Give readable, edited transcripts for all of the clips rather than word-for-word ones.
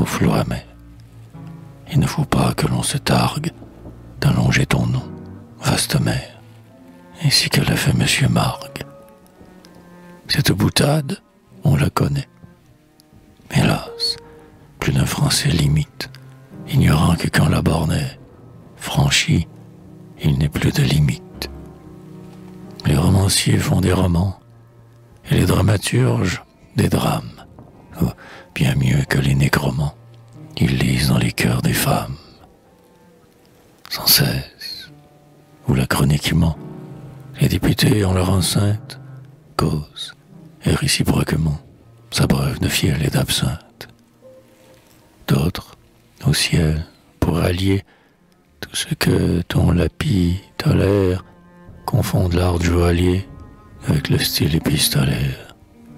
souffle amer. Il ne faut pas que l'on se targue d'allonger ton nom, vaste mer, ainsi que l'a fait Monsieur Margue. Cette boutade, on la connaît. Hélas, plus d'un Français l'imite, ignorant que quand la borne est franchie, il n'est plus de limite. Les romanciers font des romans, et les dramaturges des drames. Oh, bien mieux que les nécromans, ils lisent dans les cœurs des femmes. Sans cesse, ou lacroniquement, les députés en leur enceinte causent, et réciproquement, s'abreuvent de fiel et d'absinthe. D'autres, au ciel, pour allier tout ce que ton lapis tolère, confondent l'art du joaillier avec le style épistolaire.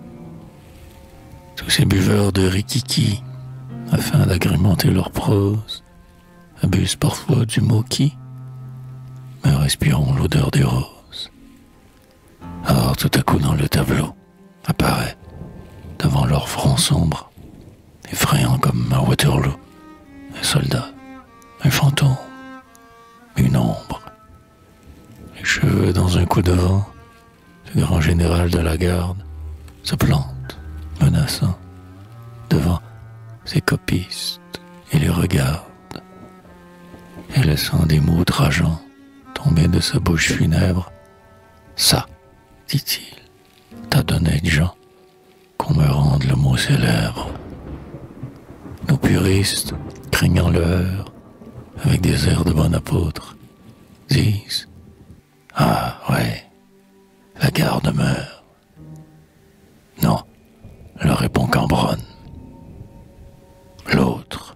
Tous ces buveurs de rikiki, afin d'agrémenter leur prose, abusent parfois du mot qui, mais respirons l'odeur des roses. Alors tout à coup dans le tableau apparaît, devant leur front sombre, effrayant comme à Waterloo, un soldat, un fantôme, une ombre. Les cheveux dans un coup de vent, le grand général de la garde se plante, menaçant, devant ses copistes et les regarde, et laissant des mots outrageants tomber de sa bouche funèbre. Ça, dit-il, t'as d'honnêtes gens, qu'on me rende le mot célèbre. Nos puristes, craignant le heurt, avec des airs de bon apôtre, disent: ah ouais, la garde meurt. Non, leur répond Cambronne, l'autre.